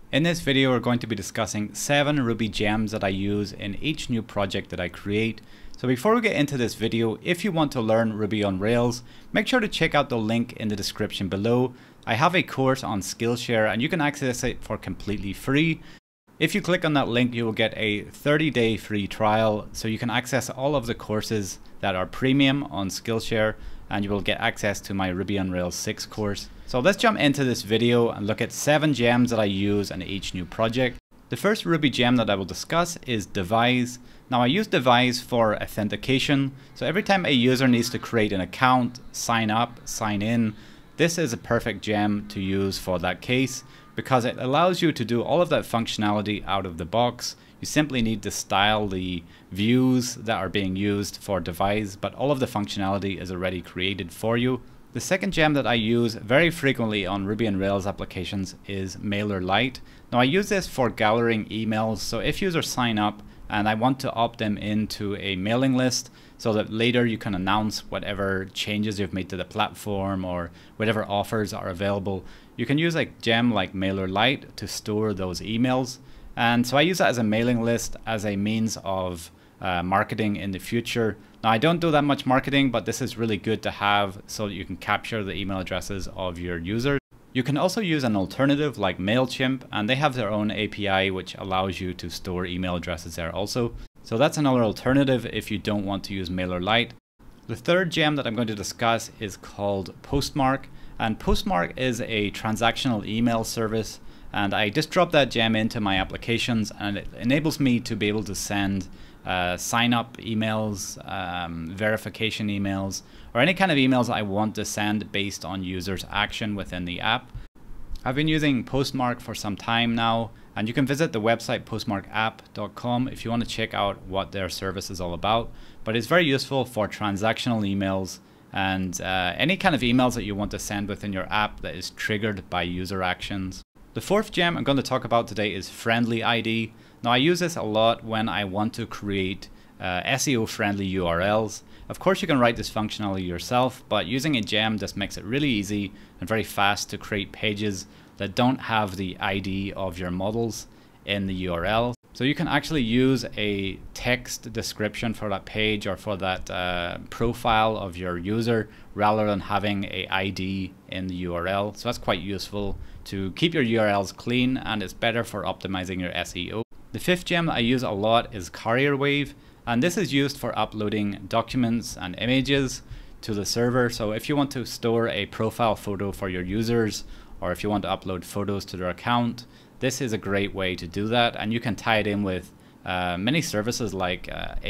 In this video, we're going to be discussing 7 Ruby gems that I use in each new project that I create. So before we get into this video, if you want to learn Ruby on Rails, make sure to check out the link in the description below. I have a course on Skillshare and you can access it for completely free. If you click on that link, you will get a 30-day free trial, so you can access all of the courses that are premium on Skillshare, and you will get access to my Ruby on Rails 6 course. So let's jump into this video and look at 7 gems that I use in each new project. The first Ruby gem that I will discuss is Devise. Now I use Devise for authentication, so every time a user needs to create an account, sign up, sign in, this is a perfect gem to use for that case, because it allows you to do all of that functionality out of the box. You simply need to style the views that are being used for Devise, but all of the functionality is already created for you. The second gem that I use very frequently on Ruby on Rails applications is Mailerlite. Now I use this for gathering emails, so if users sign up and I want to opt them into a mailing list so that later you can announce whatever changes you've made to the platform or whatever offers are available, you can use a gem like Mailerlite to store those emails. And so I use that as a mailing list as a means of marketing in the future. Now I don't do that much marketing, but this is really good to have so that you can capture the email addresses of your users. You can also use an alternative like MailChimp, and they have their own API which allows you to store email addresses there also. So that's another alternative if you don't want to use Mailerlite. The third gem that I'm going to discuss is called Postmark, and Postmark is a transactional email service, and I just dropped that gem into my applications and it enables me to be able to send sign up emails, verification emails, or any kind of emails I want to send based on users' action within the app. I've been using Postmark for some time now, and you can visit the website postmarkapp.com if you want to check out what their service is all about. But it's very useful for transactional emails and any kind of emails that you want to send within your app that is triggered by user actions. The fourth gem I'm going to talk about today is Friendly ID. Now I use this a lot when I want to create SEO friendly URLs. Of course you can write this functionality yourself, but using a gem just makes it really easy and very fast to create pages that don't have the ID of your models in the URL. So you can actually use a text description for that page or for that profile of your user rather than having a ID in the URL. So that's quite useful to keep your URLs clean, and it's better for optimizing your SEO. The fifth gem that I use a lot is Carrierwave, and this is used for uploading documents and images to the server. So if you want to store a profile photo for your users, or if you want to upload photos to their account, this is a great way to do that, and you can tie it in with many services like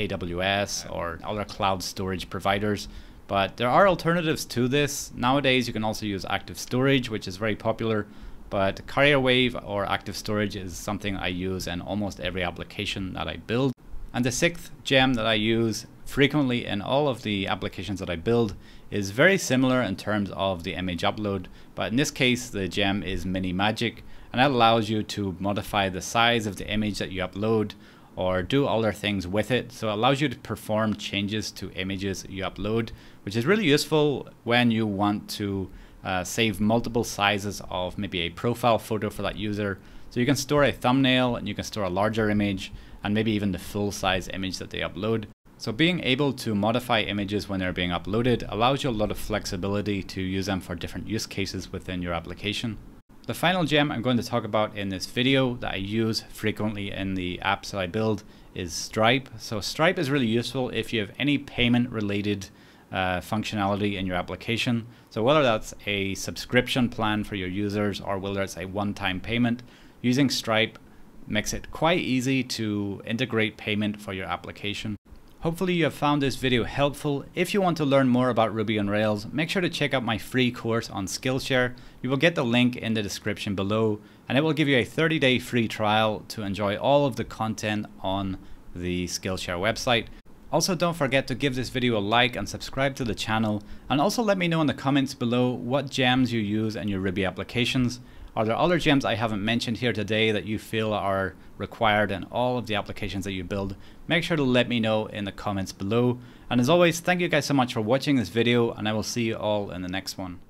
AWS or other cloud storage providers. But there are alternatives to this. Nowadays you can also use Active Storage, which is very popular, but Carrierwave or Active Storage is something I use in almost every application that I build. And the sixth gem that I use frequently in all of the applications that I build is very similar in terms of the image upload, but in this case the gem is Magick, and that allows you to modify the size of the image that you upload or do other things with it. So it allows you to perform changes to images you upload, which is really useful when you want to save multiple sizes of maybe a profile photo for that user. So you can store a thumbnail and you can store a larger image and maybe even the full size image that they upload. So being able to modify images when they're being uploaded allows you a lot of flexibility to use them for different use cases within your application. The final gem I'm going to talk about in this video that I use frequently in the apps that I build is Stripe. So Stripe is really useful if you have any payment related functionality in your application. So whether that's a subscription plan for your users or whether it's a one-time payment, using Stripe makes it quite easy to integrate payment for your application. Hopefully you have found this video helpful. If you want to learn more about Ruby on Rails, make sure to check out my free course on Skillshare. You will get the link in the description below, and it will give you a 30-day free trial to enjoy all of the content on the Skillshare website. Also, don't forget to give this video a like and subscribe to the channel, and also let me know in the comments below what gems you use in your Ruby applications. Are there other gems I haven't mentioned here today that you feel are required in all of the applications that you build? Make sure to let me know in the comments below. And as always, thank you guys so much for watching this video, and I will see you all in the next one.